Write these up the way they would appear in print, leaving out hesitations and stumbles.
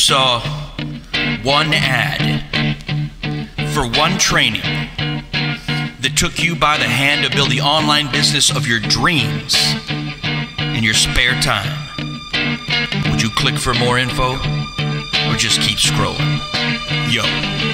saw one ad for one training that took you by the hand to build the online business of your dreams in your spare time. Would you click for more info or just keep scrolling? Yo,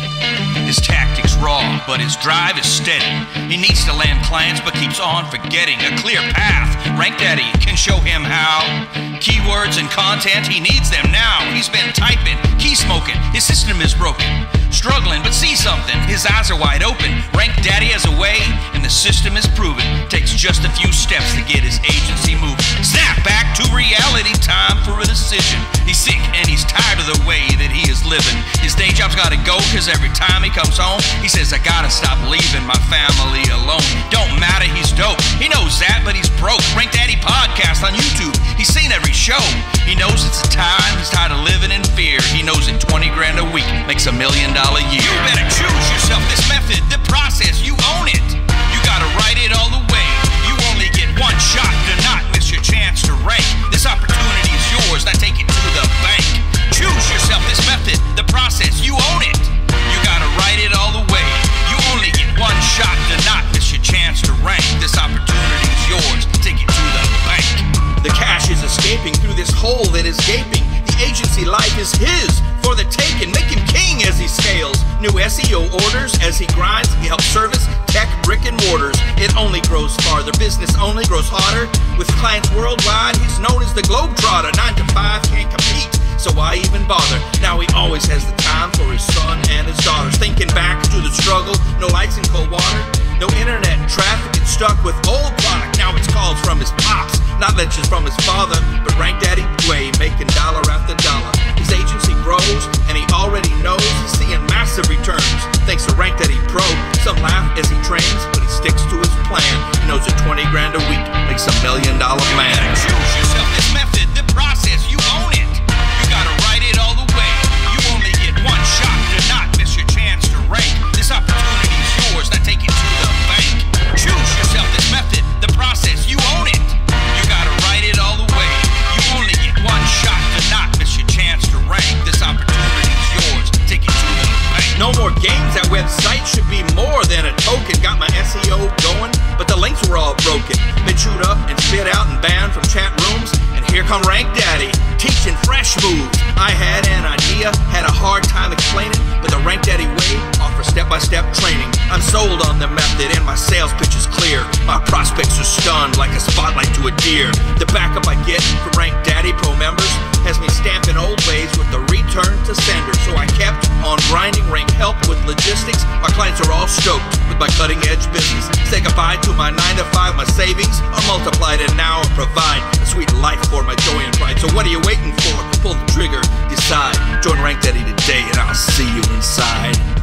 his tactics raw, but his drive is steady. He needs to land clients, but keeps on forgetting a clear path. RankDaddy can show him how. Keywords and content, he needs them now. He's been typing, key smoking, his system is broken. Struggling, but see something, his eyes are wide open. RankDaddy has a way, and the system is proven. Takes just a few steps to get his agency moving. Snap back to reality, time for a decision. He's sick and he's tired of the way that he is living. His day job's gotta go, cause every time he comes home, he says, I gotta stop leaving my family alone. Don't matter, he's dope. He knows that, but he's broke. RankDaddy podcast on YouTube. He's seen every show. He knows it's a time, he's tired of living in fear. He knows that 20 grand a week makes $1 million a year. You better choose yourself this method, the process, you own it. You gotta write it all the way. You only get one shot to not miss your chance to rank. This opportunity is yours, now take it to the bank. Choose yourself this method, the process, you own it. You gotta write it all the way. You only get one shot to not miss your chance to rank. This opportunity is yours, take it to the bank. The cash is escaping through this hole that is gaping. The agency life is his for the taking. Make him king as he scales. New SEO orders as he grinds. He helps service tech, brick and mortars. It only grows farther. Business only grows harder. With clients worldwide, he's known as the Globetrotter. 9 to 5 can't compete, so why even bother? Now he always has the time for his son and his daughters. Thinking back to the struggle, no lights and cold water, no internet traffic, and stuck with old product. Now it's calls from his pops, not lectures from his father, but RankDaddy way, making dollar after dollar. His agency grows, and he already knows he's seeing massive returns thanks to RankDaddy Pro. Some laugh as he trains, but he sticks to his plan. He knows that 20 grand a week makes $1 million man. Choose yourself this method, the process, you own it. You gotta write it all the way. You only get one shot to not miss your chance to rank. This opportunity is yours, now take it to the bank. Choose yourself this method, the process, you own it. You gotta write it all the way. You only get one shot to not miss your chance to rank. This opportunity is yours, take it to the bank. No more games, that website should be more than a token. Got my SEO going, but the links were all broken. Been chewed up and spit out and banned from chat rooms, and here come RankDaddy, teaching fresh moves. I had an idea, had a hard time explaining, but the RankDaddy way offers step-by-step training. I'm sold on the method and my sales pitch is clear. My prospects are stunned like a spotlight to a deer. The backup I get from RankDaddy Pro members has me stamping old ways with the return to sender. So I kept on grinding rank help with logistics. My clients are all stoked with my cutting edge business. Say goodbye to my 9 to 5, my savings are multiplied, and now I provide a sweet life for my joy and pride. So what are you waiting for? Pull the trigger, decide. Join RankDaddy today and I'll see you inside.